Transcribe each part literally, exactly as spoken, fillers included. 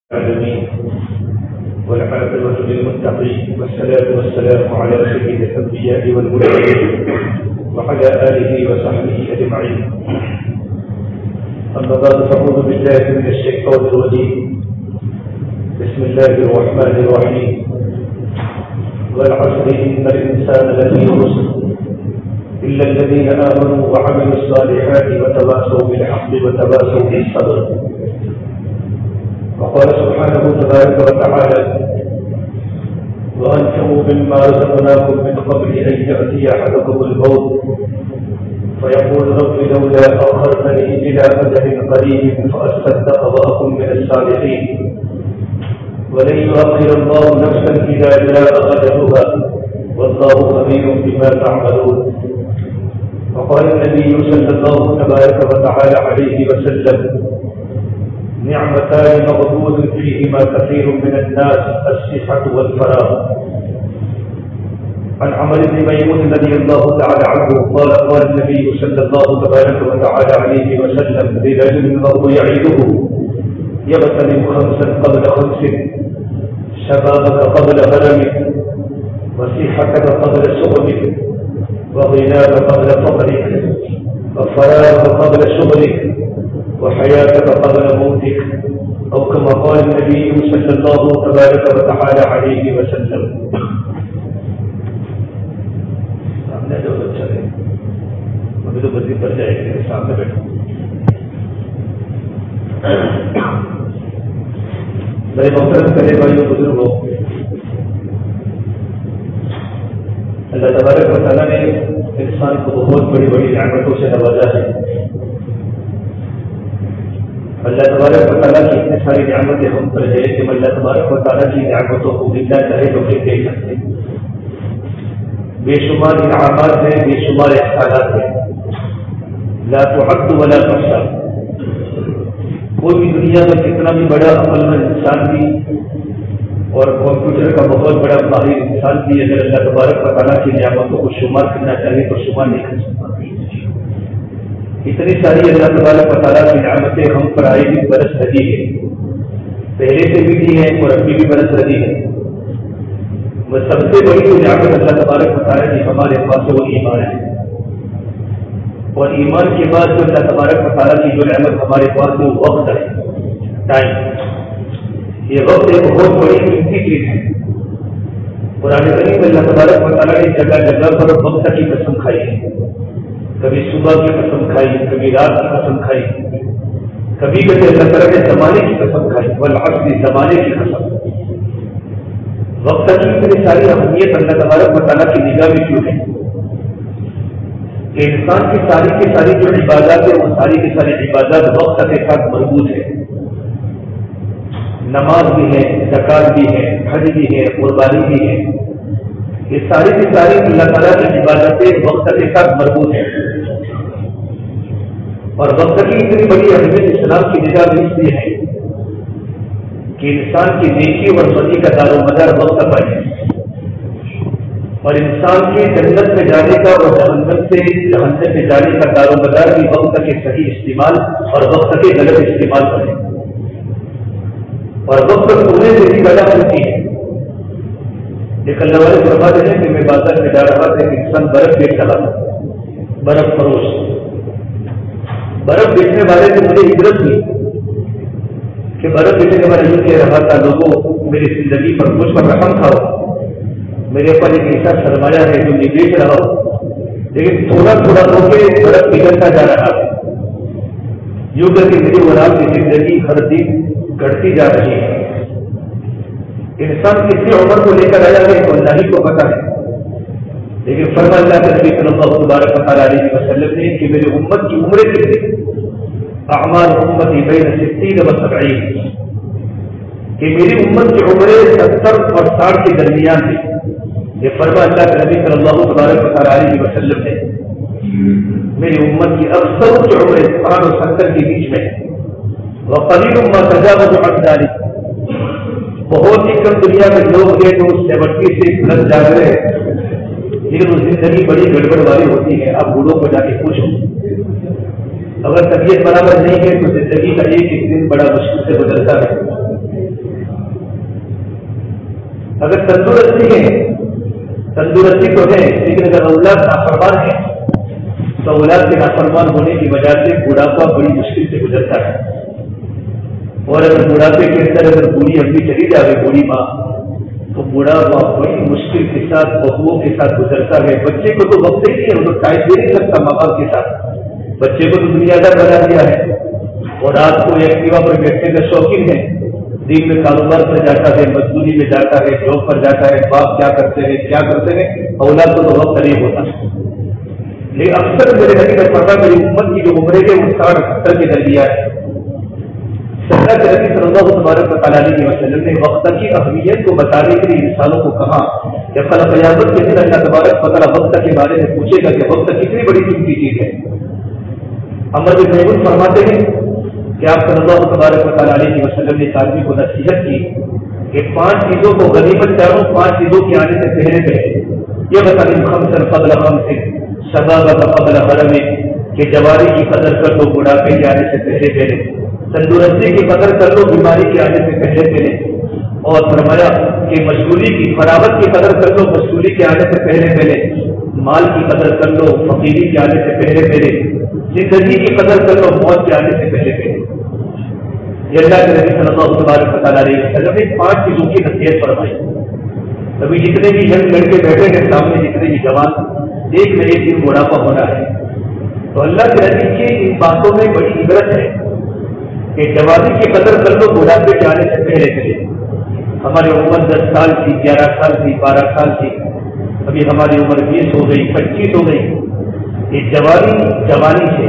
العالمين والعاقبة للمتقين والصلاة والسلام على سيد الأنبياء والمرسلين وعلى آله وصحبه أجمعين. أما بعد فأعوذ بالله من الشيطان الرجيم. بسم الله الرحمن الرحيم. والعصر إن الإنسان لفي خسر إلا الذين آمنوا وعملوا الصالحات وتواصوا بالحق وتواصوا بالصبر. وقال سبحانه تبارك وتعالى: وأنفقوا مما رزقناكم من قبل أن يأتي أحدكم الموت فيقول رب لولا أخرتني إلى أجل قريب فأصدق وأكن من الصالحين ولن يؤخر الله نفسا إذا جاء أجلها والله خبير بما تعملون. وقال النبي صلى الله تبارك وتعالى عليه وسلم: نعمتان مغبون فيهما كثير من الناس الصحة والفراغ. عن عمرو بن ميمون رضي الله تعالى عنه قال: قال النبي صلى الله تبارك وتعالى عليه وسلم: لرجل وهو يعيده يغتنم خمسا قبل خمس: شبابك قبل هرمك، وصحتك قبل سقمك، وغناك قبل فقرك، وفراغك قبل شغلك، وحياتك قبل موتك، أو كما قال النبي صلى الله تبارك وتعالى عليه وسلم. سامنے جو بچہ ہے مجھے تو بدی پڑ جائے گی، سامنے بیٹھو. میرے محترم کرے بھائیوں بزرگوں، اللہ تبارک و تعالیٰ نے انسان کو بہت بڑی بڑی نعمتوں سے نوازا ہے. اللہ تبارک و تعالیٰ کی اتنی ساری نعمتیں ہم پر ہے کہ اللہ تبارک و تعالیٰ کی نعمتوں کو گننا چاہے تو پھر دیکھ سکتے ہیں. بے شمار انعامات ہیں، بے شمار احسانات ہیں، لا تعد ولا تحصى. کوئی بھی دنیا میں کتنا بھی بڑا عقل مند انسان بھی اور کمپیوٹر کا بہت بڑا ماہر انسان بھی اگر اللہ تبارک و تعالیٰ کی نعمتوں کو شمار کرنا چاہے تو شمار نہیں کر سکتا. اتنی ساری اللہ تبارک و تعالیٰ کی نعمتیں ہم پر آئی بھی برس رہی ہے، پہلے سے بھی دی ہیں اور ابھی بھی برس رہی ہے. وہ سب سے بڑی جو نعمت اللہ تبارک و تعالیٰ کی ہمارے پاس وہ ایمان ہے، اور ایمان کے بعد جو اللہ تبارک و تعالیٰ کی جو نعمت ہمارے پاس وہ وقت ہے، ٹائم. یہ وقت ایک بہت بڑی قیمتی چیز ہے. قرآن کریم میں اللہ تبارک و تعالیٰ نے جگہ جگہ پر وقت کی قسم کھائی ہے. کبھی صبح کی قسم کھائی، کبھی رات کی قسم کھائی، کبھی کبھی اللہ تعالیٰ نے زمانے کی قسم کھائی، والعصر زمانے کی قسم. وقت کی اتنی ساری اہمیت اللہ تبارک و تعالیٰ کی نگاہ میں کیوں ہے کہ انسان کی ساری کی ساری جو عبادات ہے وہ ساری کی ساری عبادات وقت کے ساتھ مربوط ہے. نماز بھی ہے، زکات بھی ہے، حج بھی ہے، قربانی بھی ہے. یہ ساری کی ساری اللہ تعالیٰ کی عبادتیں وقت کے ساتھ مربوط ہیں. اور وقت کی اتنی بڑی اہمیت اسلام کی نگاہ میں اس لیے ہے کہ انسان کی نیکی اور بدی کا دار و مدار وقت پر ہے، اور انسان کے جنت میں جانے کا اور جہنم سے جہنم میں جانے کا دار و مدار بھی وقت کے صحیح استعمال اور وقت کے غلط استعمال پر ہے. اور وقت سونے سے بھی پیدا ہوتی ہے. ایک اللہ والے فرماتے ہیں کہ میں بازار میں جا رہا تھا، ایک انسان برف بیچ رہا تھا، برف فروش. برف بیچنے والے سے مجھے ہجرت ہوئی کہ برف بیچنے والے یوں کہہ رہا تھا: لوگوں میری زندگی پر مجھ پر رحم کھاؤ، میرے پر ایک ایسا سرمایہ ہے جو میں بیچ رہا ہوں، لیکن تھوڑا تھوڑا ہو کے برف پگھلتا جا رہا ہے. یوں کر کے میری اولاد کی زندگی ہر دن گھٹتی جا رہی ہے. انسان کسی عمر کو لے کر آیا ہے تو اللہ ہی کو پتا ہے، لیکن فرما اللہ کے نبی صلی اللہ تبارک علیہ وسلم نے کہ میری امت کی عمریں کتنی؟ اعمال امتی بین ستین و سبعین، کہ میری امت کی عمریں ستر اور ساٹھ کے درمیان تھی. یہ فرما اللہ کے نبی صلی اللہ تبارک علیہ وسلم نے. میری امت کی اکثر کی عمریں ساٹھ اور ستر کے بیچ میں ہے. وقلیل ما تجاوز عن ذلك، بہت ہی کم دنیا میں لوگ ہیں جو سیونٹی سے پلس جا رہے ہیں، لیکن وہ زندگی بڑی گڑبڑ والی ہوتی ہے. آپ بوڑھوں کو جا کے پوچھو، اگر طبیعت برابر نہیں ہے تو زندگی کا ایک ایک دن بڑا مشکل سے گزرتا ہے. اگر تندرستی ہے، تندرستی تو ہے، لیکن اگر اولاد نافرمان ہے تو اولاد کے نافرمان ہونے کی وجہ سے بڑھاپا بڑی مشکل سے گزرتا ہے. اور اگر بڑھاپے کے اندر اگر بوڑھی امی چلی جائے، بوڑھی ماں، تو بڑھاپا بڑی مشکل کے ساتھ بہوؤں کے ساتھ گزرتا ہے. بچے کو تو وقت ہی نہیں ہے، وہ تو ٹائم دے نہیں سکتا ماں باپ کے ساتھ. بچے کو تو دنیا دار بنا دیا ہے، اور رات کو ایکٹیوا پر بیٹھنے کا شوقین ہے، دن میں کاروبار پر جاتا ہے، مزدوری میں جاتا ہے، جاب پر جاتا ہے. باپ کیا کرتے ہیں کیا کرتے ہیں، اولاد کو تو وقت نہیں ہوتا. لیکن اکثر میرے نبی نے فرمایا میری امت کی جو عمریں ہیں وہ ساٹھ ستر کے درمیان ہے. سرکار کے نبی صلی اللہ تبارک و تعالیٰ علیہ وسلم نے وقت کی اہمیت کو بتانے کے لیے انسانوں کو کہا کہ کل قیامت کے دن اللہ تبارک و تعالیٰ وقت کے بارے میں پوچھے گا کہ وقت کتنی بڑی قیمتی چیز ہے. عمر بن میمون فرماتے ہیں کہ آپ صلی اللہ تبارک و تعالیٰ علیہ وسلم نے ایک آدمی کو نصیحت کی کہ پانچ چیزوں کو غنیمت جانو، پانچ چیزوں کے آنے سے پہلے پہلے. یہ بتانے خمسن قبل خمس شباب قبل حرم، کہ جوانی کی قدر کر لو بڑھاپے کے آنے سے پہلے پہلے، تندرستی کی قدر کر لو بیماری کے آنے سے پہلے پہلے، اور فرمایا کہ مشغولی کی فراغت کی قدر کر لو مشغولی کے آنے سے پہلے پہلے، مال کی قدر کر لو فقیری کے آنے سے پہلے پہلے، زندگی کی قدر کر لو موت کے آنے سے پہلے پہلے. یہ اللہ کے نبی صلی اللہ تبارک و تعالیٰ علیہ وسلم نے پانچ چیزوں کی نصیحت فرمائی. ابھی جتنے بھی ینگ لڑکے بیٹھے ہیں سامنے، جتنے بھی جوان، ایک نہ ایک دن بڑھاپا ہونا ہے. تو اللہ کے نبی کی ان باتوں میں بڑی عبرت ہے کہ جوانی کی قدر کر لو بڑھاپے کے آنے سے پہلے پہلے. ہماری عمر دس سال تھی، گیارہ سال تھی، بارہ سال تھی، ابھی ہماری عمر بیس ہو گئی، پچیس ہو گئی. یہ جوانی جوانی سے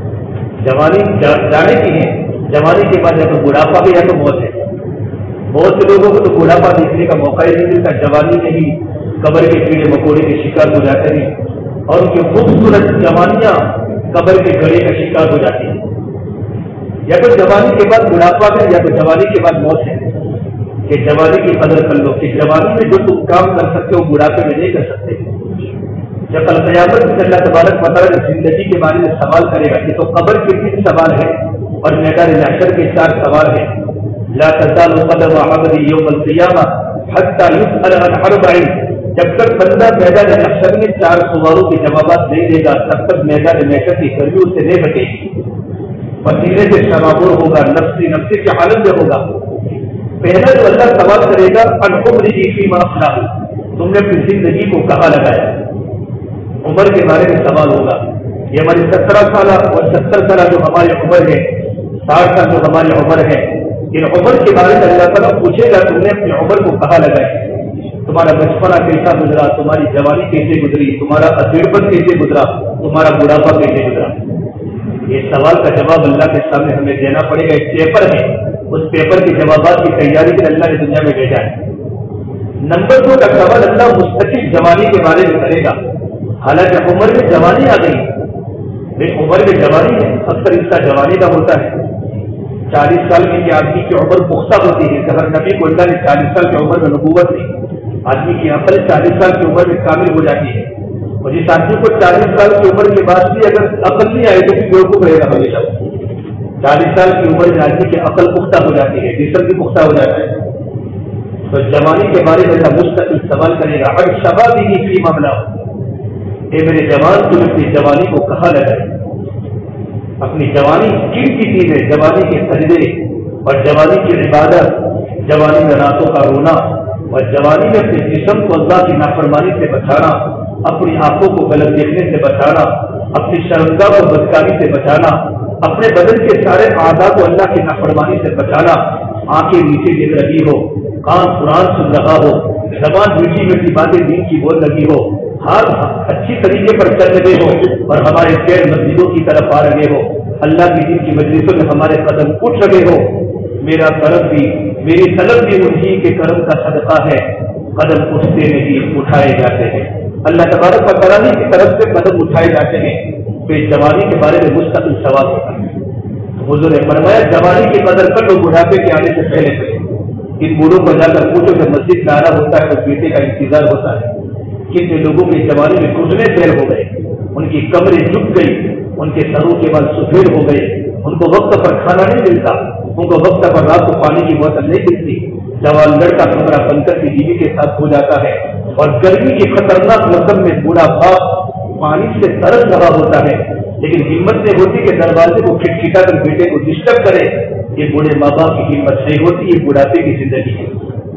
جوانی جانے کی ہے. جوانی کے بعد یا تو بڑھاپا ہے یا تو موت ہے. بہت سے لوگوں کو تو بڑھاپا دیکھنے کا موقع ہی نہیں ملتا. جوانی میں ہی قبر کے کیڑے مکوڑے کے شکار ہو جاتے ہیں، اور ان کی خوبصورت جوانیاں قبر کے گڑے کا شکار ہو جاتی ہیں. یا تو جوانی کے بعد بڑھاپا ہے یا تو جوانی کے بعد موت ہے. کہ جوانی کی قدر کر لو کہ جوانی میں جو تم کام کر سکتے ہو بڑھاپے میں نہیں کر سکتے. جب کل قیامت میں اللہ تبارک و تعالیٰ زندگی کے بارے میں سوال کرے گا. یہ تو قبر کے تین سوال ہے اور میدان محشر کے چار سوال ہیں. لا تزال قدم عبد یوم القیامہ حتی یسأل عن اربع. جب تک بندہ میدان محشر میں چار سوالوں کے جوابات نہیں دے گا تب تک میدان محشر کی گرمیوں سے نہیں بچے گی. پسینے سے شرابور ہوگا، نفسی نفسی کی حالت میں ہوگا. پہلا جو اللہ سوال کرے گا ان عمری فیما افنیٰ، تم نے اپنی زندگی کو کہاں لگایا. عمر کے بارے میں سوال ہوگا. یہ ہماری سترہ سالہ اور ستر سالہ جو ہماری عمر ہے، ساٹھ سال جو ہماری عمر ہے، ان عمر کے بارے میں اللہ تعالیٰ پوچھے گا تم نے اپنی عمر کو کہاں لگائی. تمہارا بچپنا کیسا گزرا، تمہاری جوانی کیسے گزری، تمہارا ادھیڑپن کیسے گزرا، تمہارا بڑھاپا کیسے گزرا. یہ سوال کا جواب اللہ کے سامنے ہمیں دینا پڑے گا. ایک پیپر ہے، اس پیپر کے جوابات کی تیاری کے اللہ نے دنیا میں بھیجا ہے. نمبر دو کا سوال اللہ مستقل جوانی کے بارے میں کرے گا. حالانکہ عمر میں جوانی آ گئی، لیکن عمر میں جوانی ہے اکثر اس کا جوانی کا ہوتا ہے. چالیس سال کی آدمی کی عمر پختہ ہوتی ہے. ہر نبی کو اللہ نے چالیس سال کی عمر میں نبوت دی. آدمی کی عقل چالیس سال کی عمر میں کامل ہو جاتی ہے. اور جس آدمی کو چالیس سال کی عمر کے بعد بھی اگر عقل نہیں آئے تو پھر بیوقوف رہے گا ہمیشہ. چالیس سال کی عمر میں آدمی کی عقل پختہ ہو جاتی ہے، جسم بھی پختہ ہو جاتا ہے. تو جوانی کے بارے میں مستقل سوال کرے گا. ہر شبابی کی فی معاملہ، اے میرے جوان تم اپنی جوانی کو کہاں لگائے. اپنی جوانی کن کی چیز ہے؟ جوانی کے سجدے اور جوانی کی عبادت، جوانی میں راتوں کا رونا، اور جوانی میں اپنے جسم کو اللہ کی نافرمانی سے بچانا، اپنی آنکھوں کو غلط دیکھنے سے بچانا، اپنی شرمگاہ کو بدکاری سے بچانا، اپنے بدن کے سارے اعضاء کو اللہ کی نافرمانی سے بچانا. آنکھیں نیچے گر رہی ہو، کان قرآن سن رہا ہو، زبان میٹھی میٹھی باتیں دین کی بول رہی ہو، ہاتھ اچھی طریقے پر چل رہے ہو اور ہمارے پیر مسجدوں کی طرف آ رہے ہو، اللہ کی دین کی مجلسوں میں ہمارے قدم اٹھ رہے ہو. میرا کرم بھی، میری طلب بھی انہی کے کرم کا صدقہ ہے. قدم اٹھتے نہیں اٹھائے جاتے ہیں. اللہ تبارک و تعالیٰ کی طرف سے قدم اٹھائے جاتے ہیں. پھر جوانی کے بارے میں مستقل سوال ہوتا ہے. حضور نے فرمایا جوانی کی قدر کر لو بڑھاپے کے آنے سے پہلے پہلے. ان بوڑھوں کو جا کر پوچھو کہ مسجد میں آنا ہوتا ہے تو بیٹے کا انتظار ہوتا ہے. کتنے لوگوں کی جوانی میں گھٹنے پیر ہو گئے، ان کی کمریں جھک گئی، ان کے سروں کے بال سفید ہو گئے، ان کو وقت پر کھانا نہیں ملتا، ان کو وقت پر رات کو پانی کی بوتل نہیں ملتی، جوان لڑکا کمرہ بند کر کی بیوی کے ساتھ ہو جاتا ہے، اور گرمی کی خطرناک موسم میں بوڑھا باپ پانی سے ترس رہا ہوتا ہے، لیکن ہمت نہیں ہوتی کہ دروازے کو کھٹکھٹا کر بیٹے کو ڈسٹرب کرے۔ یہ بوڑھے ماں باپ کی ہمت نہیں ہوتی، یہ بڑھاپے کی زندگی ہے۔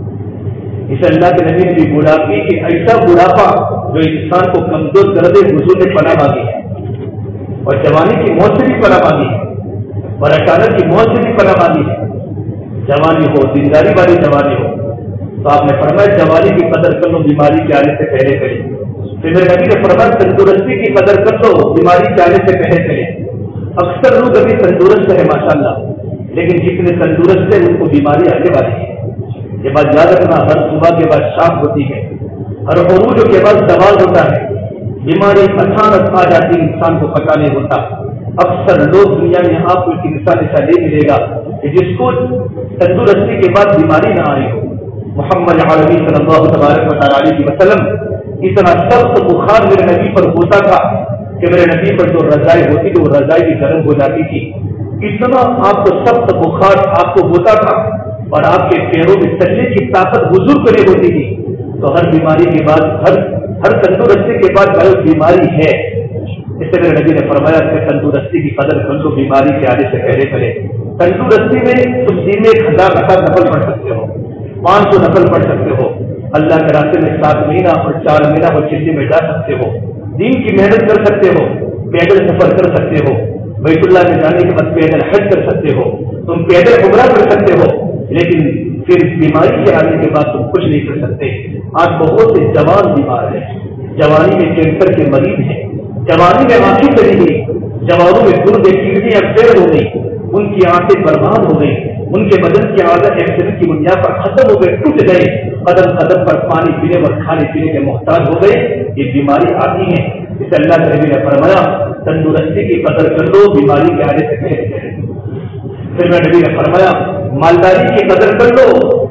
اس اللہ کے نبی نے بھی بڑھاپے کی ایسا بڑھاپا جو انسان کو کمزور کر دے، حضور نے پناہ مانگی ہے، اور جوانی کی موت سے بھی پناہ مانگی ہے، اور اچانک کی موت سے بھی پناہ مانگی ہے۔ جوانی ہو، دینداری والی جوانی ہو، تو آپ نے فرمایا جوانی کی قدر کر لو، بیماری کے آنے سے پہلے کرے۔ پھر میرے نبی نے فرمایا تندرستی کی قدر کر لو، بیماری کے آنے سے پہلے کرے۔ اکثر لوگ ابھی تندرست ہے ماشاءاللہ، لیکن جتنے تندرست ہیں ان کو بیماری آنے والی ہے۔ یہ بات یاد رکھنا، ہر صبح کے بعد شام ہوتی ہے، ہر عروج کے بعد زوال ہوتا ہے، بیماری اچانک آ جاتی، انسان کو پتہ نہیں ہوتا۔ اکثر لوگ دنیا میں آپ کو ایک انسان ایسا نہیں ملے گا کہ جس کو تندرستی کے بعد بیماری نہ آئی ہو۔ محمد عربی صلی اللہ تبارک و تعالی علیہ وسلم اتنا سخت بخار میرے نبی پر ہوتا تھا کہ میرے نبی پر جو رضائی ہوتی تھی وہ رضائی بھی گرم ہو جاتی تھی۔ اتنا آپ کو سخت بخار آپ کو ہوتا تھا، اور آپ کے پیروں میں چلنے کی طاقت حضور کو نہیں ہوتی تھی۔ تو ہر بیماری کے بعد، ہر ہر تندرستی کے بعد اگر بیماری ہے، اس سے میرے نبی نے فرمایا کہ تندرستی کی قدر کر لو، بیماری کے آنے سے پہلے کرے۔ تندرستی میں تم دن میں ایک ہزار رکعت نفل پڑھ سکتے ہو، پانچ سو نفل پڑھ سکتے ہو، اللہ کے راستے میں سات مہینہ اور چار مہینہ اور چلے میں جا سکتے ہو، دین کی محنت کر سکتے ہو، پیدل سفر کر سکتے ہو، بیت اللہ میں جانے کے بعد پیدل حج کر سکتے ہو، تم پیدل عمرہ کر سکتے ہو، لیکن پھر بیماری کے آنے کے بعد تم کچھ نہیں کر سکتے۔ آج بہت سے جوان بیمار ہیں، جوانی میں کینسر کے مریض ہیں، جوانی میں آنکھیں چلی گئی، جوانوں میں گردے کڈنیاں فیل ہو گئی، ان کی آنکھیں برباد ہو گئی، ان کے بدن کی عادت ایکسیڈنٹ کی بنیاد پر ختم ہو گئے، ٹوٹ گئے، قدم قدم پر پانی پینے اور کھانے پینے کے محتاج ہو گئے۔ یہ بیماری آتی ہے، اس اللہ کے نبی نے فرمایا تندرستی کی قدر کر لو، بیماری کے آنے سے پہلے۔ پھر میں نبی نے فرمایا مالداری کی قدر کر لو،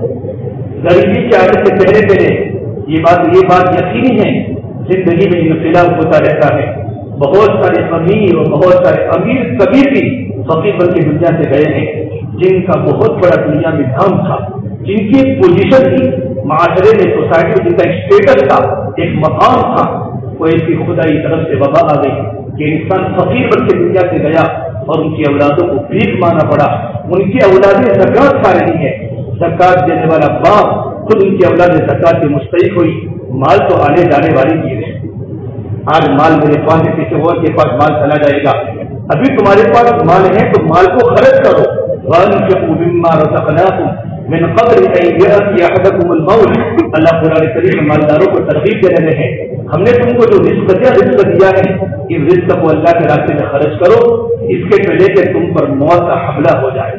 غریبی کے آنے سے پہلے پہلے۔ یہ بات یہ بات یقینی ہے، زندگی میں انقلاب ہوتا رہتا ہے، بہت سارے امیر اور بہت سارے امیر کبھی بھی فقیر بن کے دنیا سے گئے ہیں، جن کا بہت بڑا دنیا میں نام تھا، جن کی پوزیشن تھی معاشرے میں، سوسائٹی میں جن کا اسٹیٹس تھا، ایک مقام تھا، وہ ایسی خدائی طرف سے وبا آ گئی کہ انسان فقیر بن کے دنیا سے گیا اور ان کی اولادوں کو بھیک ماننا پڑا۔ ان کی اولادیں زکات کھا رہی ہے، زکات دینے والا باپ خود ان کی اولادیں زکات کی مستحق ہوئی۔ مال تو آنے جانے والی چیز ہے، آج مال میرے پاس ہے، کسی اور کے پاس مال چلا جائے گا۔ ابھی تمہارے پاس مال ہے تو مال کو خرچ کرو، وَأَنفِقُوا مِمَّا رَزَقْنَاكُمْ من قبل ان یأتی احدکم الموت۔ اللہ قرآن کریم مالداروں کو ترغیب دے رہے ہیں، ہم نے تم کو جو رزق دیا رزق دیا ہے، اس رزق کو اللہ کے راستے میں خرچ کرو، اس کے پہلے کہ تم پر موت کا حملہ ہو جائے۔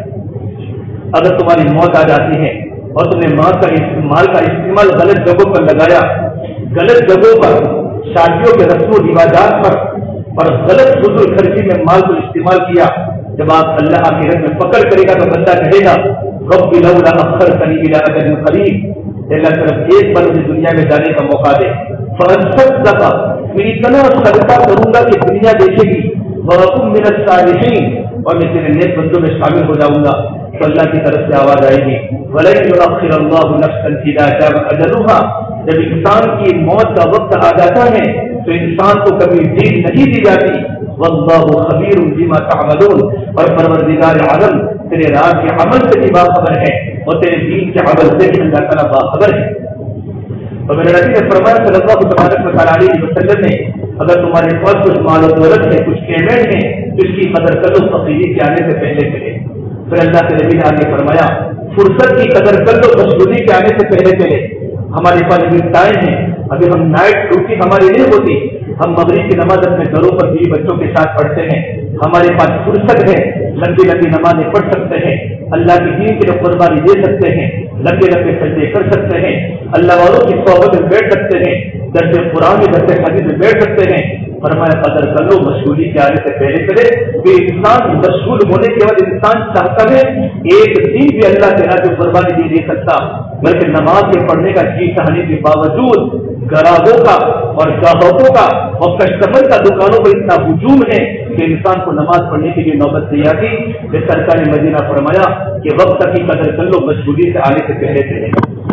اگر تمہاری موت آ جاتی ہے اور تم نے مال کا مال کا استعمال غلط جگہوں پر لگایا، غلط جگہوں پر، شادیوں کے رسم و رواجات پر اور غلط فضول خرچی میں مال کو استعمال کیا، جب آپ اللہ آخرت میں پکڑ کرے گا تو بندہ کہے گا رب لولا اخرتنی الی اجل قریب، اللہ طرف ایک بار مجھے دنیا میں جانے کا موقع دے، فاصدق، میں اتنا صدقہ کروں گا کہ دنیا دیکھے گی، واکن من الصالحین، اور میں تیرے نیک بندوں میں شامل ہو جاؤں گا۔ تو اللہ کی طرف سے آواز آئے گی ولن یؤخر اللہ نفسا اذا جاء اجلها، جب انسان کی موت کا وقت آ جاتا ہے تو انسان کو کبھی دین نہیں دی جاتی۔ واللہ خبیر بما تعملون، اور پروردگار عالم تیرے راز کے عمل سے بھی باخبر ہے اور تیرے دین کے عمل سے بھی اللہ تعالیٰ باخبر ہے۔ اور میرے نبی نے فرمایا صلی اللہ تبارک و تعالیٰ علیہ وسلم نے اگر تمہارے پاس کچھ مال و دولت ہے، کچھ پیمنٹ ہے، تو اس کی قدر کرو فقیری کے آنے سے پہلے پہلے۔ پھر اللہ کے نبی نے آگے فرمایا فرصت کی قدر کر لو مشغولی کے آنے سے پہلے پہلے۔ ہمارے پاس ابھی ٹائم ہے، ابھی ہم نائٹ ڈیوٹی ہماری نہیں ہوتی، ہم مغرب کی نماز اپنے گھروں پر بیوی بچوں کے ساتھ پڑھتے ہیں، ہمارے پاس فرصت ہے، لمبی لمبی نمازیں پڑھ سکتے ہیں، اللہ کی دین کے لیے قربانی دے سکتے ہیں، لمبے لمبے سجدے کر سکتے ہیں، اللہ والوں کی صحبت میں بیٹھ سکتے ہیں، درس قرآن میں درس حدیث میں بیٹھ سکتے ہیں۔ فرمایا قدر کر لو مشغولی کے آنے سے پہلے پہلے، کہ انسان مشغول ہونے کے بعد انسان چاہتا ہے ایک دن بھی اللہ کے راہ قربانی نہیں دے سکتا، بلکہ نماز کے پڑھنے کا جی چاہنے کے باوجود گراہوں کا اور گاہکوں کا اور کسٹمر کا دکانوں پر اتنا ہجوم ہے کہ انسان کو نماز پڑھنے کے لیے نوبت نہیں آتی، کہ سرکار مدینہ فرمایا کہ وقت کی قدر کر لو مجبوری سے آنے سے پہلے پہلے۔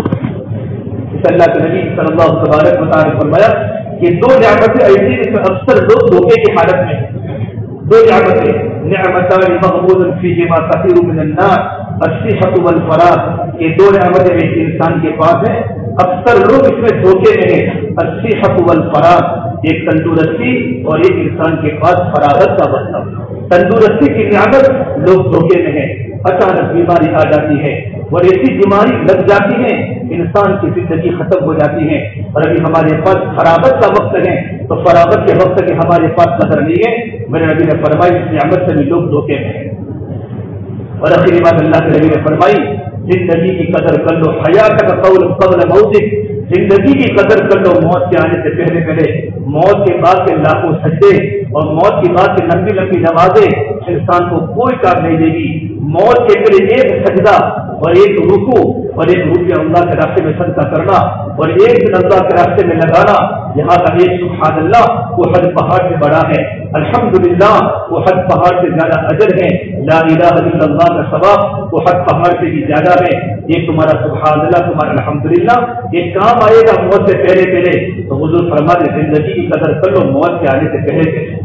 اس اللہ کے نبی صلی اللہ تبارک و تعالیٰ نے فرمایا کہ دو نعمتیں ایسی جس میں اکثر لوگ دھوکے کی حالت میں، دو نعمتیں نعمتان مغبون فیہما کثیر من الناس الصحۃ والفراغ، یہ دو نعمتیں ایسی انسان کے پاس ہیں اکثر لوگ اس میں دھوکے میں ہیں، الصحۃ والفراغ، ایک تندرستی اور ایک انسان کے پاس فراغت کا مطلب۔ تندرستی کی نعمت لوگ دھوکے میں ہیں، اچانک بیماری آ جاتی ہے اور ایسی بیماری لگ جاتی ہے انسان کی زندگی ختم ہو جاتی ہے، اور ابھی ہمارے پاس فراغت کا وقت ہے تو فراغت کے وقت کی ہمارے پاس قدر نہیں ہے۔ میرے نبی نے فرمائی اس نعمت سے بھی لوگ دھوکے میں ہیں۔ اور آخری بات اللہ کے نبی نے فرمائی زندگی کی قدر کر لو، حیات کا قول قبل موتک، زندگی کی قدر کر لو موت کے آنے سے پہلے پہلے۔ موت کے بعد کے لاکھوں سجدے اور موت کے بعد کے لمبی لمبی نمازیں انسان کو کوئی کام نہیں دے گی۔ موت کے پہلے ایک سجدہ اور ایک رکوع اور ایک روپیہ اللہ کے راستے میں صدقہ کرنا اور ایک دن اللہ کے راستے میں لگانا، یہاں کا ایک سبحان اللہ وہ حج پہاڑ سے بڑا ہے، الحمدللہ وہ حج پہاڑ سے زیادہ اجر ہے، لا الہ الا اللہ کا ثواب وہ حج پہاڑ سے بھی زیادہ ہے۔ یہ تمہارا سبحان اللہ، تمہارا الحمدللہ یہ کام آئے گا موت سے پہلے پہلے۔ تو حضور فرماتے زندگی کی قدر کر لو موت کے آنے سے پہلے پہلے۔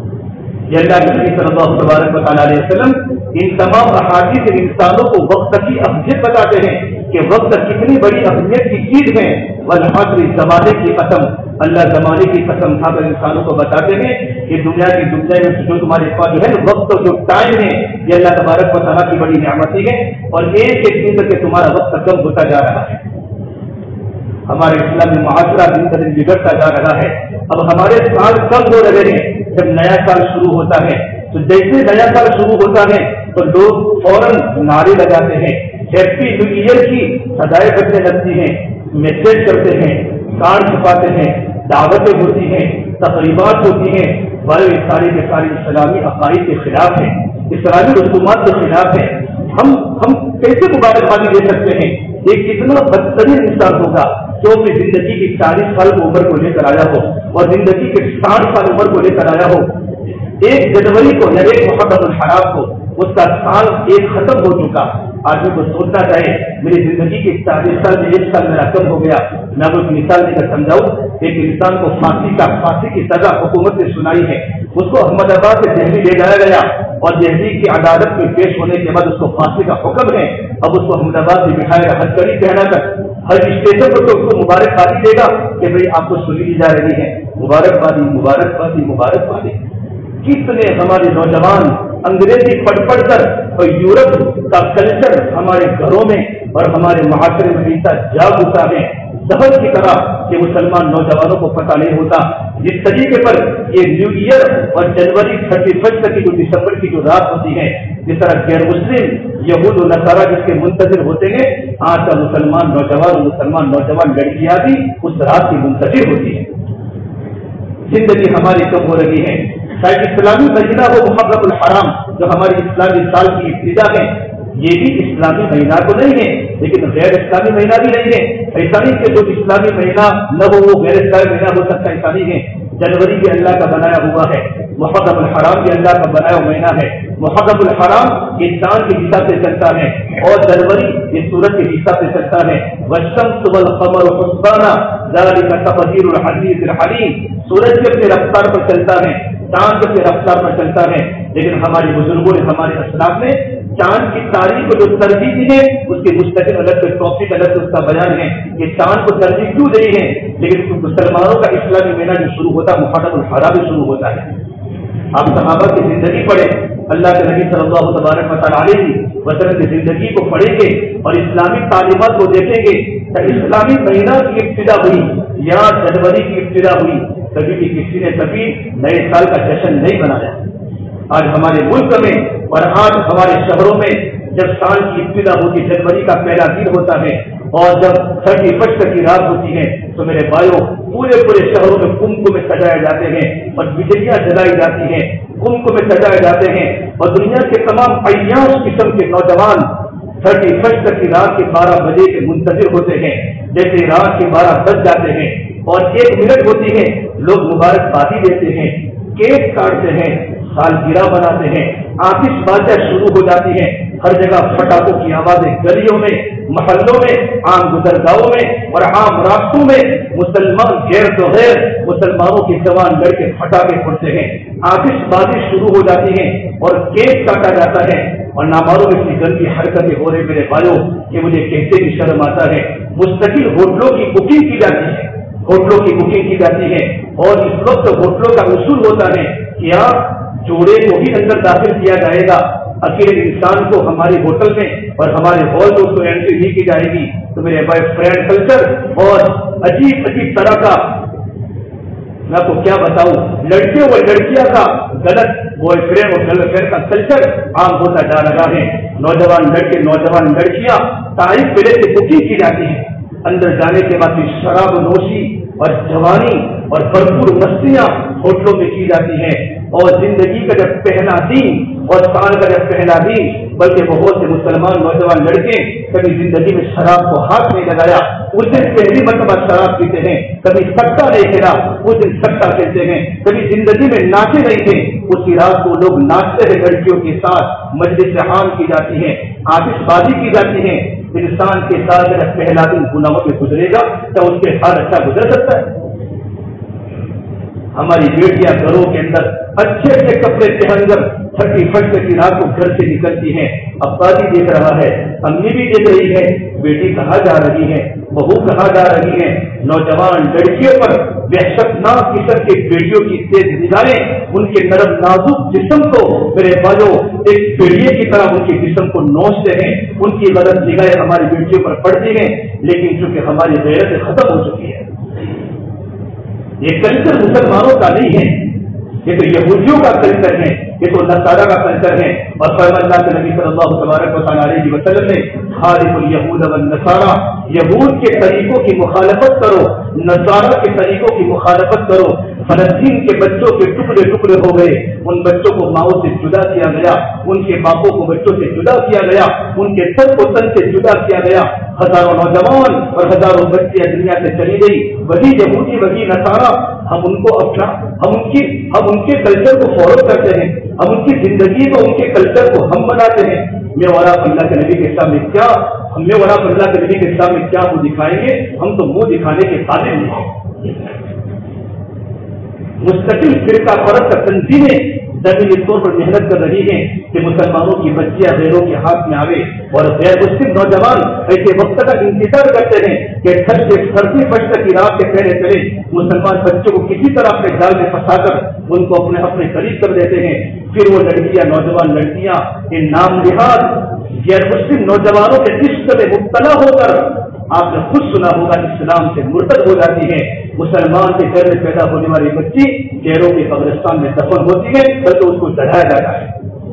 یہ اللہ کے نبی صلی اللہ تبارک و تعالیٰ علیہ وسلم ان تمام احادیث انسانوں کو وقت کی اہمیت بتاتے ہیں کہ وقت کتنی بڑی اہمیت کی چیز ہے۔ والعصر، زمانے کی قسم، اللہ زمانے کی قسم کھا کر انسانوں کو بتاتے ہیں کہ دنیا کی دنیا میں جو تمہارے پاس جو ہے نا وقت جو ٹائم ہے یہ اللہ تبارک و تعالیٰ کی بڑی نعمتی ہے، اور ایک ایک دن تک تمہارا وقت کم ہوتا جا رہا ہے۔ ہمارے اسلامی معاشرہ دن بدن بگڑتا جا رہا ہے۔ اب ہمارے سال کم ہو رہے ہیں، جب نیا سال شروع ہوتا ہے تو جیسے نیا سال شروع ہوتا ہے تو لوگ فوراً نعرے لگاتے ہیں، ہیپی نیو ایئر کی سدائے بجنے لگتی ہیں، میسج کرتے ہیں، کارڈ چھپاتے ہیں، دعوتیں ہوتی ہیں، تقریبات ہوتی ہیں، بڑے سارے کے سارے اسلامی عقائد کے خلاف ہیں، اسلامی رسومات کے خلاف ہیں۔ ہم ہم کیسے مبارکبادی دے سکتے ہیں؟ ایک کتنا بدترین انسان ہوگا جو اپنی زندگی کی چالیس سال کی عمر کو لے کر آیا ہو اور زندگی کے ساٹھ سال عمر کو لے کر آیا ہو، ایک جنوری کو یا ایک محرم الحرام کو اس کا سال ایک ختم ہو چکا۔ آدمی کو سوچنا چاہے میری زندگی کے چالیس سال میں ایک سال میرا کم ہو گیا۔ میں آپ کو ایک مثال دے کر سمجھاؤں، ایک انسان کو پھانسی کا پھانسی کی سزا حکومت نے سنائی ہے، اس کو احمد آباد سے دہلی لے جایا گیا اور دہلی کی عدالت میں پیش ہونے کے بعد اس کو پھانسی کا حکم ہے۔ اب اس کو احمد آباد سے بٹھائے گا، ہر کڑی کہنا کر ہر اسٹیشن پر تو اس کو مبارکبادی دے گا کہ بھائی آپ کو سنی دی جا رہی ہے، مبارکبادی مبارکبادی مبارکبادی۔ کتنے ہمارے نوجوان انگریزی پڑھ پڑھ کر اور یورپ کا کلچر ہمارے گھروں میں اور ہمارے معاشرے میں ایسا جا گھسا ہے زہر کی طرح کہ مسلمان نوجوانوں کو پتہ نہیں ہوتا جس طریقے پر یہ نیو ایئر اور جنوری تھرٹی فرسٹ کی جو دسمبر کی جو رات ہوتی ہے، جس طرح غیر مسلم یہود و نصارہ جس کے منتظر ہوتے ہیں، آج کا مسلمان نوجوان مسلمان نوجوان لڑکیاں بھی اس رات کی منتظر ہوتی ہے۔ زندگی ہماری کم ہو رہی ہے۔ چاہے اسلامی مہینہ ہو محرم الحرام جو ہماری اسلامی سال کی ابتدا ہے، یہ بھی اسلامی مہینہ تو نہیں ہے لیکن غیر اسلامی مہینہ بھی نہیں ہے۔ ایسا نہیں کہ جو اسلامی مہینہ نہ ہو وہ غیر اسلامی مہینہ ہو سکتا ہے، ایسا نہیں ہے۔ جنوری بھی اللہ کا بنایا ہوا ہے، محرم الحرام بھی اللہ کا بنایا ہوا مہینہ ہے۔ محرم الحرام یہ چاند کے حساب سے چلتا ہے اور جنوری یہ سورج کے حساب سے چلتا ہے۔ والشمس والقمر حسبانا ذلك تقدیر العزیز الحلیم، سورج بھی اپنی رفتار پر چلتا ہے، چاند اپنی رفتار پر چلتا ہے، لیکن ہمارے بزرگوں نے ہمارے اسلاف نے چاند کی تاریخ کو جو ترجیح دی ہے اس کے مستقل الگ سے ٹاپک الگ سے اس کا بیان ہے کہ چاند کو ترجیح کیوں دی ہے، لیکن مسلمانوں کا اسلامی مہینہ جو شروع ہوتا ہے محرم الحرام بھی شروع ہوتا ہے۔ آپ صحابہ کی زندگی پڑھیں، اللہ کے نبی صلی اللہ تبارک و تعالیٰ علیہ وسلم کی زندگی کو پڑھیں گے اور اسلامی تعلیمات کو دیکھیں گے کہ اسلامی مہینہ کی ابتدا ہوئی یا جنوری کی ابتدا ہوئی، کبھی بھی کسی نے کبھی نئے سال کا جشن نہیں منایا۔ آج ہمارے ملک میں اور آج ہمارے شہروں میں جب سال کی ابتدا ہوتی جنوری کا پہلا دن ہوتا ہے اور جب تھرٹی فرسٹ کی رات ہوتی ہے تو میرے بھائیوں پورے پورے شہروں میں کمکم میں سجائے جاتے ہیں اور بجلیاں جلائی جاتی ہیں، کمکم میں سجائے جاتے ہیں اور دنیا کے تمام عیاش قسم کے نوجوان تھرٹی فرسٹ کی رات کے بارہ بجے کے منتظر ہوتے ہیں۔ جیسے رات کے بارہ بج جاتے ہیں اور ایک منٹ ہوتی ہے لوگ مبارکبادی دیتے ہیں، کیک کاٹتے ہیں، سالگرہ مناتے ہیں، آتش بازیاں شروع ہو جاتی ہیں، ہر جگہ پٹاخوں کی آوازیں گلیوں میں، محلوں میں، عام گزرگاہوں میں اور عام راستوں میں مسلمان غیر تو غیر مسلمانوں کے جوان لڑکے پٹاخے پھوڑتے ہیں، آتش بازی شروع ہو جاتی ہیں اور کیک کاٹا جاتا ہے اور نامعلوم اتنی گندی حرکتیں ہو رہے میرے بھائیوں کہ مجھے کہتے بھی شرم آتا ہے۔ مستقل ہوٹلوں کی بکنگ کی جاتی ہے، ہوٹلوں کی بکنگ کی جاتی ہے اور اس وقت ہوٹلوں کا اصول ہوتا ہے کہ آپ جوڑے کو ہی اندر داخل کیا جائے گا، اکیلے انسان کو ہمارے ہوٹل میں اور ہمارے ہال میں اس کو انٹری نہیں کی جائے گی۔ تو میرے بھائی فرینڈ کلچر اور عجیب عجیب طرح کا میں آپ کو کیا بتاؤں، لڑکیوں اور لڑکیاں کا غلط بوائے فرینڈ اور گرل فرینڈ کا کلچر عام ہوتا جا رہا ہے۔ نوجوان لڑکے نوجوان لڑکیاں تاریخ پہلے سے بکنگ کی جاتی ہے، اندر جانے کے بعد شراب نوشی اور جوانی اور بھرپور مستیاں ہوٹلوں میں کی جاتی ہیں اور زندگی کا جب پہلا دن اور سال کا جب پہلا دن، بلکہ بہت سے مسلمان نوجوان لڑکے کبھی زندگی میں شراب کو ہاتھ نہیں لگایا، اس دن پہلی مرتبہ شراب پیتے ہیں، کبھی سٹا نہیں کھیلا اس دن سٹا کھیلتے ہیں، کبھی زندگی میں ناچے نہیں تھے اسی رات کو لوگ ناچتے ہیں، لڑکیوں کے ساتھ مجلس عام کی جاتی ہے، آتش بازی کی جاتی ہے۔ انسان کے ساتھ جب پہلا دن گناہوں میں گزرے گا تو اس کے ساتھ اچھا گزر سکتا ہے؟ ہماری بیٹیاں گھروں کے اندر اچھے اچھے کپڑے پہن کر تھرٹی فرسٹ کی رات کو گھر سے نکلتی ہیں، ابا بھی دیکھ رہا ہے، امی بھی دیکھ رہی ہے، بیٹی کہاں جا رہی ہے، بہو کہاں جا رہی ہے۔ نوجوان لڑکیوں پر وحشتناک قسم کے بیڑیوں کی تیز نگاہیں ان کے نرم نازک جسم کو میرے بھائیوں ایک بیڑیے کی طرح ان کے جسم کو نوچتے ہیں، ان کی غلط نگاہیں ہماری بیٹیوں پر پڑتی ہیں، لیکن چونکہ ہماری غیرت ختم ہو چکی ہے۔ یہ کلچر مسلمانوں کا نہیں ہے، یہ تو یہودیوں کا کلچر ہے، یہ تو نصارہ کا کلچر ہے۔ اور فرمان اللہ کے نبی صلی اللہ تبارک و تعالیٰ علیہ وسلم نے خالف الیہود والنصارى، یہود کے طریقوں کی مخالفت کرو، نصارہ کے طریقوں کی مخالفت کرو۔ فلسطین کے بچوں کے ٹکڑے ٹکڑے ہو گئے، ان بچوں کو ماؤں سے جدا کیا گیا، ان کے باپوں کو بچوں سے جدا کیا گیا، ان کے تن کو تن سے جدا کیا گیا، ہزاروں نوجوان اور ہزاروں بچیاں دنیا سے چلی گئی۔ وہی یہودی وہی نصارہ، ہم ان کو اپنا ہم ان کی ہم ان کے کلچر کو فالو کرتے ہیں، ہم ان کی زندگی کو ان کے کلچر کو ہم بناتے ہیں۔ میں اور آپ اللہ کے نبی کے سامنے کیا ہم میں اور آپ اللہ کے نبی کے سامنے کیا منہ دکھائیں گے؟ ہم تو منہ دکھانے کے قابل نہیں۔ مستقل فرقہ پرست تنظیمیں زمینی طور پر محنت کر رہی ہیں کہ مسلمانوں کی بچیاں غیروں کے ہاتھ میں آوے، اور غیر مسلم نوجوان ایسے وقت کا انتظار کرتے ہیں کہ تھرٹی فرسٹ کی رات کے پہلے چلے مسلمان بچوں کو کسی طرح اپنے جال میں پھنسا کر ان کو اپنے اپنے قریب کر دیتے ہیں۔ پھر وہ لڑکیاں نوجوان لڑکیاں ان نام نہاد غیر مسلم نوجوانوں کے عشق میں مبتلا ہو کر، آپ نے خود سنا ہوگا، اسلام سے مرتد ہو جاتی ہے۔ مسلمان کے گھر میں پیدا ہونے والی بچی غیروں کے قبرستان میں دفن ہوتی ہے، بلکہ اس کو چڑھایا جاتا ہے۔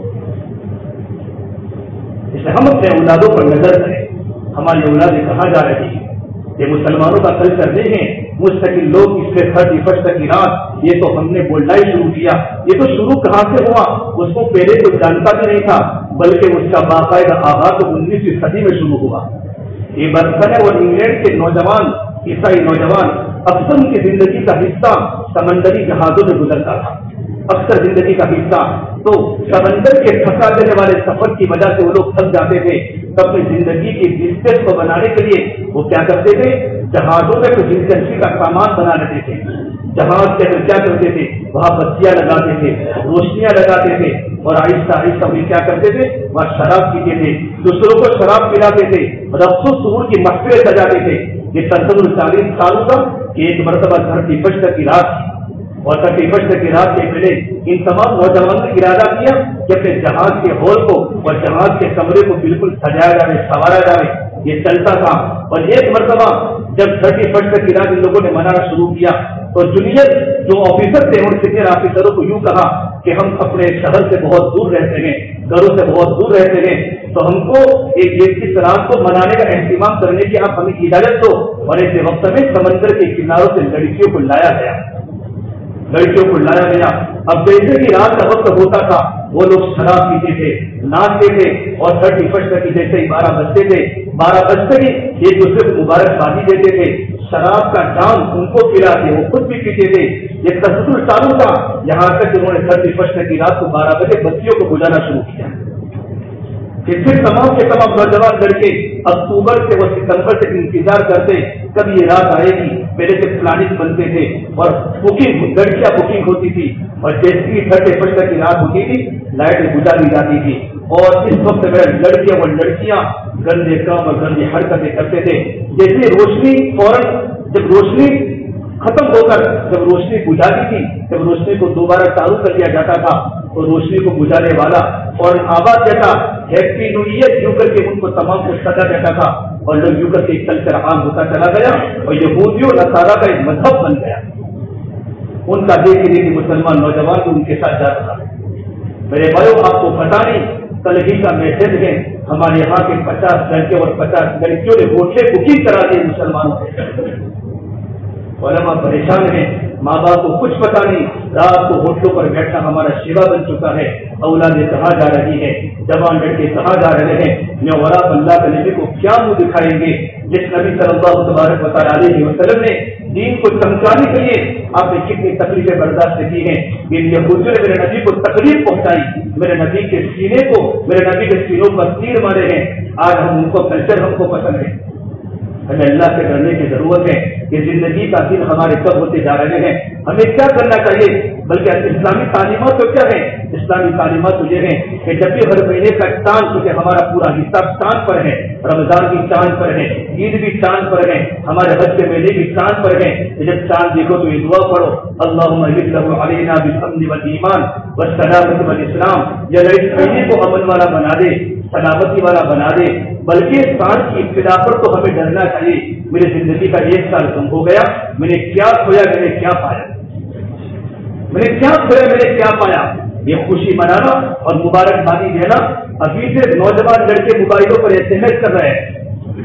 اس لیے ہم اپنے اولادوں پر نظر کریں، ہماری اولادیں کہاں جا رہی ہیں؟ یہ مسلمانوں کا کلچر نہیں ہے۔ مستقل لوگ اس سے تھرٹی فرسٹ کی رات، یہ تو ہم نے بولنا ہی شروع کیا، یہ تو شروع کہاں سے ہوا؟ اس کو پہلے تو جانتا بھی نہیں تھا، بلکہ اس کا باقاعدہ آغاز تو انیسویں صدی میں شروع ہوا۔ یہ برطانیہ اور انگلینڈ کے نوجوان عیسائی نوجوان اکثر ان کی زندگی کا حصہ سمندری جہازوں میں گزرتا تھا، اکثر زندگی کا حصہ تو سمندر کے پھنسا دینے والے سفر کی وجہ سے وہ لوگ تھک جاتے تھے، تو اپنی زندگی کی ڈسٹینس کو بنانے کے لیے وہ کیا کرتے تھے؟ جہازوں میں کچھ ایجنسی کا سامان بنا لیتے تھے۔ جہاز کے اندر کیا کرتے تھے؟ وہاں بتیاں لگاتے تھے، روشنیاں لگاتے تھے، اور آہستہ آہستہ بھی کیا کرتے تھے؟ وہاں شراب پیتے تھے، دوسروں کو شراب پلاتے تھے، رقص و سرور کی محفلیں سجاتے تھے۔ یہ تقریباً چالیس سالوں کا کہ ایک مرتبہ تھرٹی فرسٹ کی رات تھی، اور تھرٹی فرسٹ کی رات کے پہلے ان تمام نوجوانوں نے ارادہ کیا کہ اپنے جہاز کے ہال کو اور جہاز کے کمرے کو بالکل سجایا جائے، سنوارا جائے۔ یہ چلتا تھا، اور ایک مرتبہ جب تھرٹی فرسٹ کی رات ان لوگوں نے منانا شروع کیا تو جونیئر جو آفیسر تھے ان سینئر آفیسروں کو یوں کہا کہ ہم اپنے شہر سے بہت دور رہتے ہیں، گھروں سے بہت دور رہتے ہیں، تو ہم کو ایک اس رات کو منانے کا اہتمام کرنے کی آپ ہمیں اجازت دو۔ اور ایسے وقت میں سمندر کے کناروں سے لڑکیوں کو لایا گیا، لڑکیوں کو لایا گیا۔ اب جیسے کہ رات کا وقت ہوتا تھا وہ لوگ شراب پیتے تھے، ناچتے تھے، اور تھرٹی فرسٹ کی جیسے ہی بارہ بجتے تھے بارہ بجتے ہی ایک دوسرے کو مبارکبادی دیتے تھے، شراب کا جام ان کو پلاتے، وہ خود بھی پیتے تھے۔ یہ تسلسل چالو تھا یہاں تک کہ انہوں نے تھرٹی فرسٹ کی رات کو بارہ بجے بچیوں کو بجانا شروع کیا۔ پھر تمام کے تمام نوجوان لڑکے اکتوبر سے وہ ستمبر سے انتظار کرتے کب یہ رات آئے گی، پہلے سے پلاننگ بنتے تھے اور بکنگ لڑکیاں بکنگ ہوتی تھی، اور جیسے ہی تھرٹی فرسٹ کی رات ہوتی تھی لائٹ بجا دی جاتی تھی، اور اس وقت میں لڑکیاں اور لڑکیاں گندے کام اور گندی حرکتیں کرتے تھے۔ جیسے روشنی فوراً جب روشنی ختم ہو کر جب روشنی بجھاتی تھی، جب روشنی کو دوبارہ چالو کر دیا جاتا تھا تو روشنی کو بجھانے والا فوراً آواز دیتا ہیپی نیو ایئر یوں کر کے ان کو تمام کو سزا دیتا تھا، اور لوگ یوں کر کے ایک کلچر عام ہوتا چلا گیا اور یہودیوں نصارہ کا ایک مذہب بن گیا۔ ان کا دیکھی دیکھی مسلمان نوجوان بھی ان کے ساتھ جا رہا ہے۔ میرے بھائیو آپ کو پتا نہیں کل ہی کا میسج ہے، ہمارے یہاں کے پچاس لڑکے اور پچاس لڑکیوں نے ہوٹلیں بکنگ کرا دی مسلمانوں سے۔ علماء پریشان ہیں، ماں باپ کو کچھ پتا نہیں، رات کو ہوٹلوں پر بیٹھنا ہمارا شیوا بن چکا ہے، اولادیں کہاں جا رہی ہیں، جوان لڑکے کہاں جا رہے ہیں، یہ ورا اللہ کے نبی کو کیا منہ دکھائیں گے، جس نبی صلی اللہ تبارک و تعالیٰ علیہ وسلم نے دین کو چمکانے کے لیے آپ نے کتنی تکلیفیں برداشت کی ہیں۔ ان یہودیوں نے میرے نبی کو تکلیف پہنچائی، میرے نبی کے سینے کو، میرے نبی کے سینوں پر تیر مارے ہیں، آج ہم ان کو کلچر ہم کو پسند ہے۔ ہمیں اللہ سے ڈرنے کی ضرورت ہے کہ زندگی کا دن ہمارے کب ہوتے جا رہے ہیں، ہمیں کیا کرنا چاہیے، بلکہ اسلامی تعلیمات تو کیا ہے، اسلامی تعلیمات تو یہ ہے کہ جب بھی ہر مہینے کا چاند، کیونکہ ہمارا پورا حساب چاند پر ہے، رمضان بھی چاند پر ہے، عید بھی چاند پر ہے، ہمارے حج کے مہینے بھی چاند پر ہے، جب چاند دیکھو تو یہ دعا پڑھو اللہم اجعلہ علینا بالامن والایمان والسلامۃ والاسلام، یا اس مہینے کو امن والا بنا دے، سلامتی والا بنا دے، بلکہ سال کی ابتدا پر تو ہمیں ڈرنا چاہیے، میری زندگی کا ایک سال کم ہو گیا، میں نے کیا کھویا، میں نے کیا پایا، میں نے کیا کھویا، میں نے کیا پایا۔ یہ خوشی منانا اور مبارکبادی دینا، ابھی سے نوجوان لڑکے موبائلوں پر ایس ایم ایس کر رہے ہیں،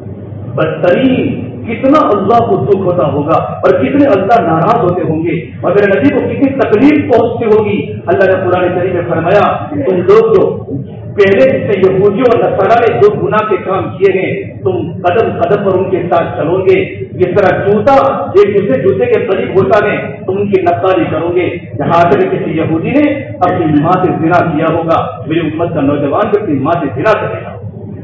بدترین کتنا اللہ کو دکھ ہوتا ہوگا اور کتنے اللہ ناراض ہوتے ہوں گے، اور میرے نبی کو کتنی تکلیف پہنچتی ہوگی۔ اللہ نے قرآن کریم میں فرمایا تم لوگ جو پہلے سے یہودیوں اور نصارہ نے جو گناہ کے کام کیے ہیں تم قدم قدم پر ان کے ساتھ چلو گے، جس طرح جوتا ایک دوسرے جوتے کے قریب ہوتا ہے تم ان کی نقالی کرو گے۔ جہاں تک کسی یہودی نے اپنی ماں سے زنا کیا ہوگا، میری امت کا نوجوان بھی اپنی ماں سے زنا کرے گا۔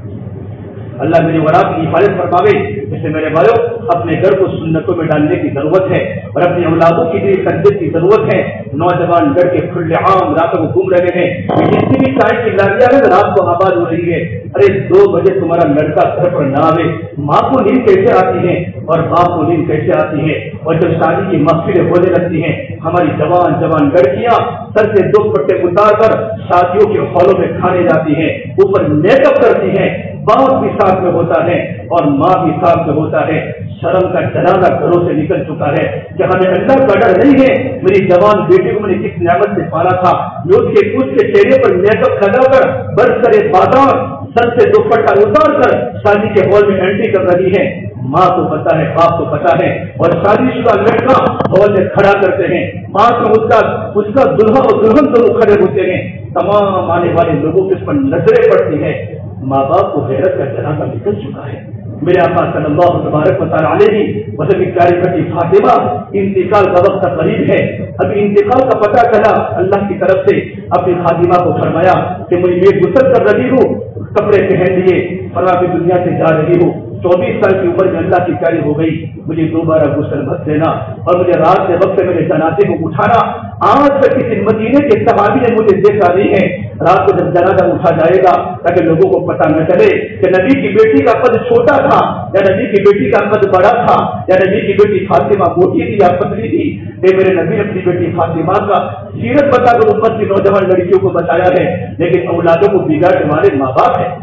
اللہ میری اور آپ کی حفاظت فرماوے۔ اس سے میرے بھائیو اپنے گھر کو سنتوں میں ڈالنے کی ضرورت ہے اور اپنی اولادوں کی بھی تربیت کی ضرورت ہے۔ نوجوان لڑکے کھلے عام راتوں کو گھوم رہے ہیں، جتنی بھی چائے کی لاریاں ہیں رات کو آباد ہو رہی ہے۔ ارے دو بجے تمہارا لڑکا گھر پر نہ آوے، ماں کو نیند کیسے آتی ہے اور باپ کو نیند کیسے آتی ہے؟ اور جب شادی کی محفلیں ہونے لگتی ہیں ہماری جوان جوان لڑکیاں سر سے دو پٹے اتار کر شادیوں کے ہالوں میں کھانے جاتی ہیں، اوپر میک اپ کرتی ہیں، باپ بھی ساتھ میں ہوتا ہے اور ماں بھی ساتھ میں ہوتا ہے۔ شرم کا جنازہ گھروں سے نکل چکا ہے کہ ہمیں اللہ کا ڈر نہیں ہے۔ میری جوان بیٹی کو میں نے کس نعمت سے پالا تھا، جو اس کے اس کے چہرے پر میک اپ لگا کر برس کرے بازار سر سے دوپٹہ اتار کر شادی کے ہال میں انٹری کر رہی ہے۔ ماں کو پتا ہے، باپ کو پتا ہے، اور شادی شدہ لڑکا ہال میں کھڑا کرتے ہیں، پاس میں اس کا اس کا دلہا اور دلہن دونوں کھڑے ہوتے ہیں، تمام آنے والے لوگوں کے اس پر نظریں پڑتی ہیں۔ ماں باپ کو غیرت کا جنازہ نکل چکا ہے۔ میرے آقا صلی اللہ تبارک و تعالیٰ علیہ وسلم کی پیاری بیٹی فاطمہ انتقال کا وقت قریب ہے، ابھی انتقال کا پتہ چلا، اللہ کی طرف سے اپنی خادمہ کو فرمایا کہ مجھے میں غسل کر رہی ہوں، کپڑے پہن لیے، فلاں کی دنیا سے جا رہی ہوں، چوبیس سال کی عمر میں اللہ کی پیاری ہو گئی، مجھے دوبارہ غسل مت دینا اور مجھے رات کے وقت میرے جنازے کو اٹھانا۔ آج تک کسی مدینے کے صحابی نے مجھے دیکھا نہیں ہے، رات کو جب جنازہ اٹھا جائے گا تاکہ لوگوں کو پتہ نہ چلے کہ نبی کی بیٹی کا قد چھوٹا تھا یا نبی کی بیٹی کا قد بڑا تھا یا نبی کی بیٹی فاطمہ موٹی تھی یا پتلی تھی۔ کہ میرے نبی نے اپنی بیٹی فاطمہ کا سیرت بتا کر امت کی نوجوان لڑکیوں کو بتایا ہے، لیکن اولادوں کو بگاڑنے والے ماں باپ ہیں۔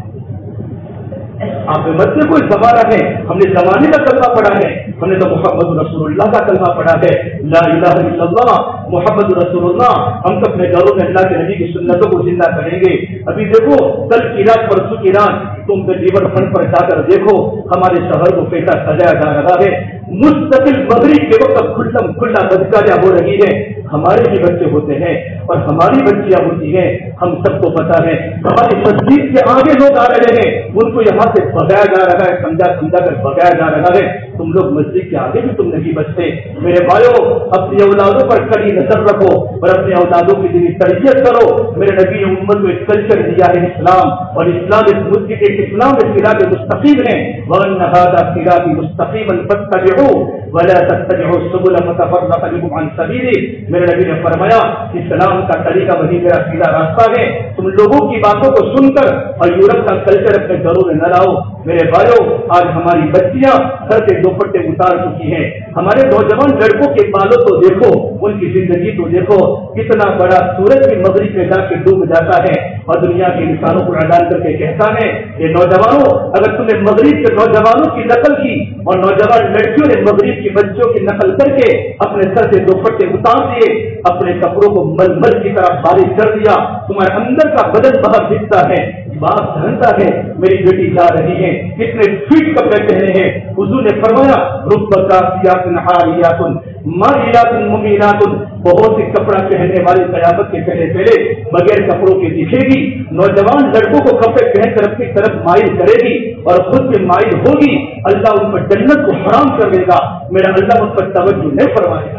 آپ میں بچے کوئی زمانہ ہے، ہم نے زمانے کا کلمہ پڑھا ہے، ہم نے تو محمد رسول اللہ کا کلمہ پڑھا ہے، لا الہ الا اللہ محمد رسول اللہ۔ ہم تو اپنے گھروں میں اللہ کے نبی کی سنتوں کو زندہ کریں گے۔ ابھی دیکھو کل کی رات پرسوں کی رات تم کے ریور فرنٹ پر جا کر دیکھو ہمارے شہر کو کیسا سجایا جا رہا ہے، مستقل مغرب کے وقت کھلم کھلا بدکاریاں ہو رہی ہے، ہمارے بھی بچے ہوتے ہیں اور ہماری بچیاں ہوتی ہیں. ہم سب کو پتا ہے ہماری مسجد کے آگے لوگ آ رہے ہیں, ان کو یہاں سے بگایا جا رہا ہے, سمجھا سمجھا کر بگایا جا رہا ہے. تم لوگ مسجد کے آگے بھی تم نہیں بچتے. میرے بھائیوں, اپنی اولادوں پر کڑی نظر رکھو اور اپنے اولادوں کی دینی تربیت کرو. میرے نبی نے امت کو ایک کلچر دیا ہے اسلام, اور اسلام اس ملک کے اسلام کے صراط مستقیم ہے. وَأَنَّ هَذَا صِرَاطِي مُسْتَقِيمًا فَاتَّبِعُوهُ وَلَا تَتَّبِعُوا السُّبُلَ فَتَفَرَّقَ بِكُمْ عَنْ سَبِيلِهِ. میرے نبی نے فرمایا اسلام کا طریقہ وہی میرا سیدھا راستہ ہے. تم لوگوں کی باتوں کو سن کر اور یورپ کا کلچر اپنے گھروں میں نہ لاؤ. میرے بھائیوں, آج ہماری بچیاں سر کے دوپٹے اتار چکی ہیں. ہمارے نوجوان لڑکوں کے بالوں کو دیکھو, ان کی زندگی کو دیکھو, کتنا بڑا سورج کے مغرب میں جا کے ڈوب جاتا ہے اور دنیا کے انسانوں کو اعلان کر کے کہتا ہے کہ نوجوانوں, اگر تم نے مغرب کے نوجوانوں کی نقل کی اور نوجوان لڑکیوں نے مغرب کی بچوں کی نقل کر کے اپنے سر سے دوپٹے اتار دیے, اپنے کپڑوں کو مل مل کی طرح بارش کر دیا, تمہارے اندر کا بدن باہر دکھتا ہے, باپ جانتا ہے میری بیٹی جا رہی ہے, کتنے فٹ کپڑے پہنے ہیں. حضور نے فرمایا رب کاسیات عاریات مائلات ممیلات, بہت سی کپڑا پہننے والی قیامت کے پہلے پہلے بغیر کپڑوں کے دکھے گی. نوجوان لڑکوں کو کپڑے پہن کر اپنی طرف مائل کرے گی اور خود بھی مائل ہوگی. اللہ ان پر جنت کو حرام کر دے گا. میرا اللہ ان پر توجہ نہیں فرمائے گا.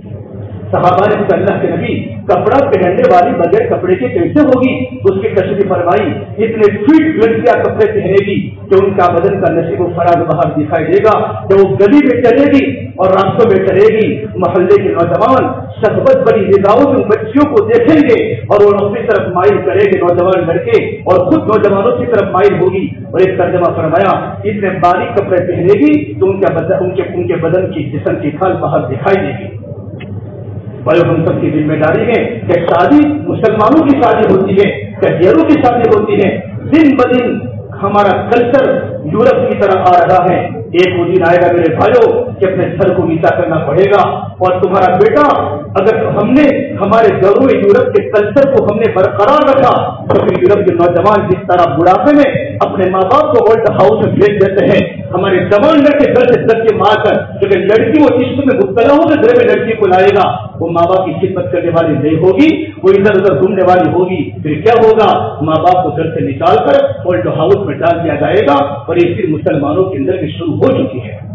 صحابہ نے اللہ کے نبی کپڑا پہننے والی بغیر کپڑے کے کیسے ہوگی؟ اس کی تشریح فرمائی اتنے فٹ لڑکیاں کپڑے پہنے گی کہ ان کا بدن کا نصیب و فراز باہر دکھائی دے گا. جب وہ گلی میں چلے گی اور راستوں میں چلے گی, محلے کے نوجوان شہوت بڑی نگاہوں سے بچیوں کو دیکھیں گے اور وہ اپنی طرف مائل کریں گے نوجوان لڑکے, اور خود نوجوانوں کی طرف مائل ہوگی. اور ایک ترجمہ فرمایا اتنے باریک کپڑے پہنے گی تو ان کا بدن ان کے ان کے بدن کی جسم کی کھال باہر دکھائی دے گی. بھائی ہم سب کی ذمہ داری ہے کہ شادی مسلمانوں کی شادی ہوتی ہے, کہیروں کی شادی ہوتی ہے. دن بدن ہمارا کلچر یورپ کی طرح آ رہا ہے. ایک وہ دن آئے گا میرے بھائیوں کہ اپنے سر کو نیچا کرنا پڑے گا. اور تمہارا بیٹا, اگر ہم نے ہمارے گھروں میں یورپ کے کلچر کو ہم نے برقرار رکھا تو پھر یورپ کے نوجوان جس طرح بڑھاپے میں اپنے ماں باپ کو اولڈ ہاؤس میں بھیج دیتے ہیں, ہمارے جوان لڑکے گھر سے دھکے مار کر لیکن لڑکی وہ عشق میں مبتلا ہو کر گھر میں لڑکی کو لائے گا, وہ ماں باپ کی خدمت کرنے والی نہیں ہوگی, وہ ادھر ادھر گھومنے والی ہوگی. پھر کیا ہوگا؟ ماں باپ کو گھر سے نکال کر اولڈ ہاؤس میں ڈال دیا جائے گا. اور یہ پھر مسلمانوں کے اندر بھی شروع ہو چکی ہے.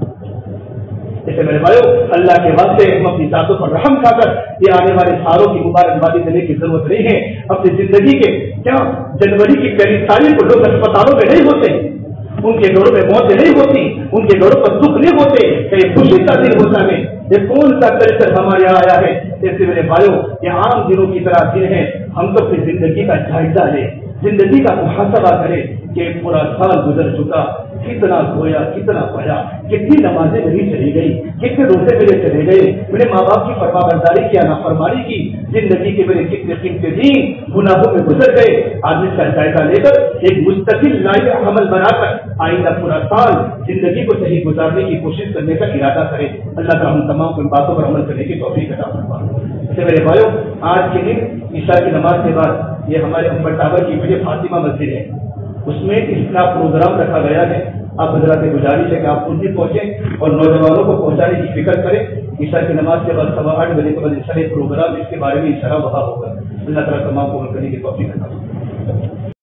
جیسے میرے بھائیوں, اللہ کے واسطے ہم اپنی ذاتوں پر رحم کھا کر یہ آنے والے سالوں کی مبارکبادی دینے کی ضرورت نہیں ہے. اپنی زندگی کے کیا جنوری کی پہلی تاریخ کو لوگ اسپتالوں میں نہیں ہوتے, ان کے گھروں میں موتیں نہیں ہوتی, ان کے گھروں پر دکھ نہیں ہوتے, کہیں خوشی کا دن ہوتا ہے. یہ کون سا کلچر ہمارے یہاں آیا ہے؟ جیسے میرے بھائیوں یہ عام دنوں کی طرح دن ہے. ہم تو اپنی زندگی کا جائزہ لیں, زندگی کا محاسبہ کریں کہ پورا سال گزر چکا, کتنا گویا, کتنا پڑھا, کتنی نمازیں میری چلی گئی, کتنے روزے میرے چلے گئے, میرے ماں باپ کی فرما برداری کی یا نافرمانی کی, زندگی کے میرے کتنے قیمتی دن گناہوں میں گزر گئے. آدمی کا جائزہ لے کر ایک مستقل لائق عمل بنا کر آئندہ پورا سال زندگی کو صحیح گزارنے کی کوشش کرنے کا ارادہ کرے. اللہ کا ہم تمام کو ان باتوں پر عمل کرنے کی توفیق عطا فرمائے. اس سے میرے بھائیوں, آج کے دن عشاء کی نماز کے بعد یہ ہمارے امبر ٹاور کی بڑی فاطمہ مسجد ہے, اس میں اس کا پروگرام رکھا گیا ہے. آپ حضرات سے گزارش ہے کہ آپ خود بھی پہنچیں اور نوجوانوں کو پہنچانے کی فکر کریں. عشاء کی نماز کے بعد سوا آٹھ بجے کے بعد انشاءاللہ پروگرام اس کے بارے میں اشارہ وہاں ہوگا. اللہ تعالیٰ تمام کو کرنے کی توفیق عطا فرمائے.